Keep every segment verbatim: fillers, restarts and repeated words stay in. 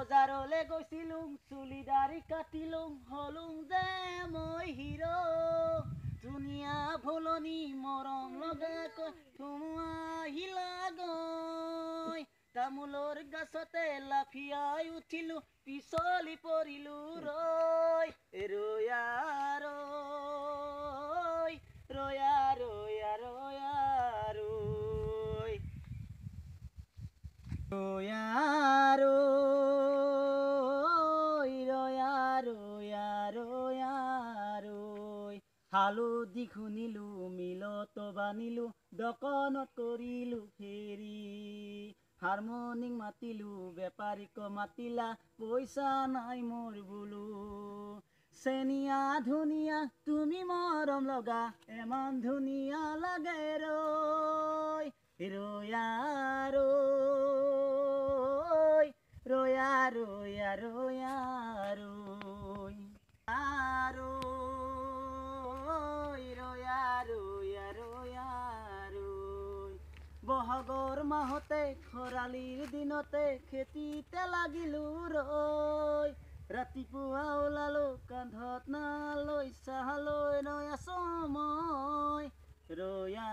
বজাৰলে গৈছিলো চুলি দাড়ি কাটিলো হলুং যে মই হিৰো ধুনীয়া ভুলনি মৰম লগাকৈ ধুমুহা আহিলা গৈ তামোলৰ গছতে লাফিয়াই উঠিলো পিছলি পৰিলো ৰৈ ৰৈয়া ৰৈ ৰৈয়া ৰৈয়া ৰৈয়া ৰৈ ৰৈয়া ৰৈ ৰৈয়া ৰৈয়া ৰৈয়া ৰৈ হালধি খুন্দিলো মিলত বানিলো দোকানত কৰিলো ফেৰি হাৰমনিক মাতিলো বেপাৰীক মাতিলা পইচা নাই মোৰ বোলো চেনিয়া ধুনীয়া তুমি মৰম লগা এমান ধুনীয়া লাগে ৰৈ ৰৈয়া ৰৈ ৰৈয়া ৰৈয়া ৰৈয়া ৰৈ ৰৈ ৰৈয়া ৰৈয়া ৰৈয়া ৰৈ বহাগৰ মাহতে খৰালিৰ দিনতে খেতিতে লাগিলো ৰৈ ৰাতিপুৱা ওলালো কান্ধত নালৈ চাহালৈ ৰৈ আছো মই ৰৈয়া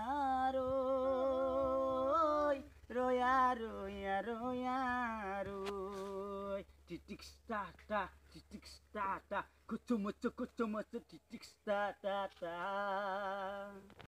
ৰৈ ৰৈয়া ৰৈয়া ৰৈয়া ৰৈ টিটিক টা টা টিটিক টা টা কুচুমুচু কুচুমুচু টিটিক টা টা টা